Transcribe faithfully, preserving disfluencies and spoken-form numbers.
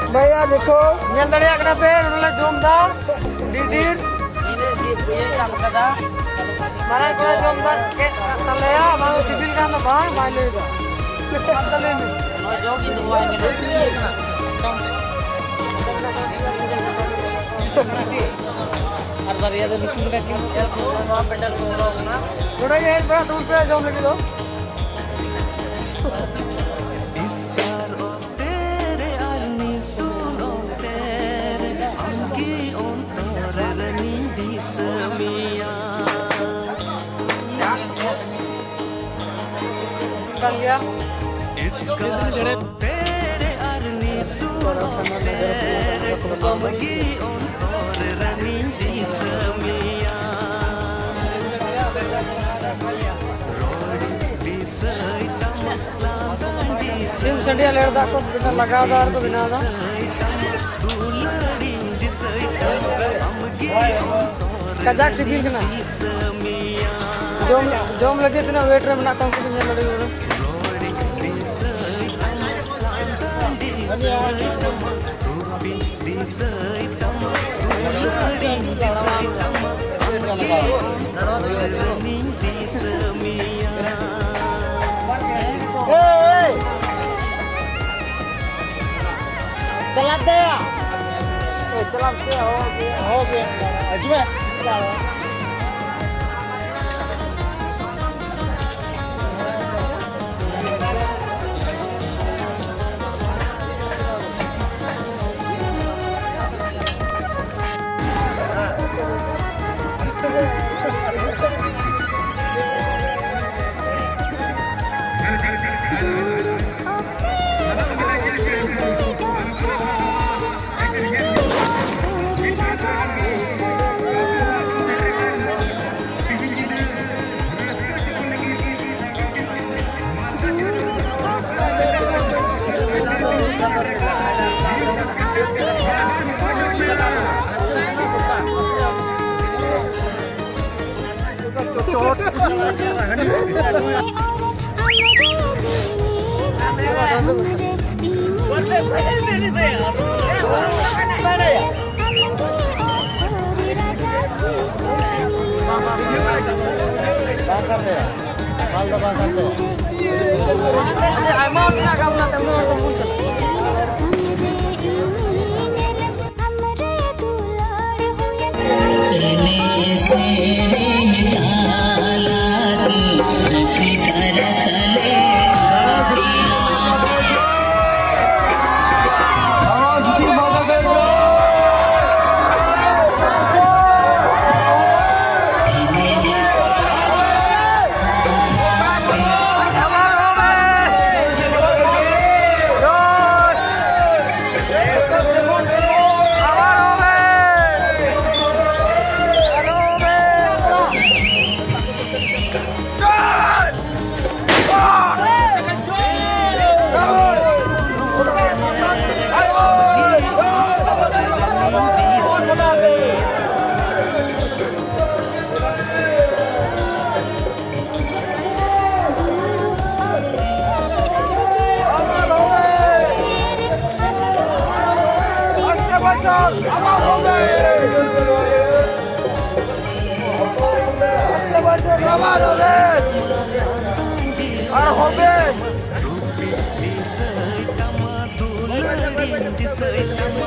भैया देखो ñel dare akna pe nula jomda didir ini di punya kam kada mara ko jomda ke taleya ma civil ka na bang mailega tale ni no jogi do wa ini अर्बरिया तो बिल्कुल का क्यों वहाँ pedal हो रहा होगा ना थोड़ा ये बड़ा दूर पे जाओ लगे दो इस बार ओ तेरे आलमी सुनो तेरे अंगी उन तोरे रनी दिसमिया कर लिया इस बार तेरे आलमी सुनो तेरे अंगी उन तोरे रनी दिसमिया सिम संडिया लेर दा को बिना लगा दार को बिना दा कजाक सिबिल कना जोम जोम लगे तना वेट रे बना कम को लड़े हो चलाते हैं चलाते हैं हो गया हो गया अजमे और हो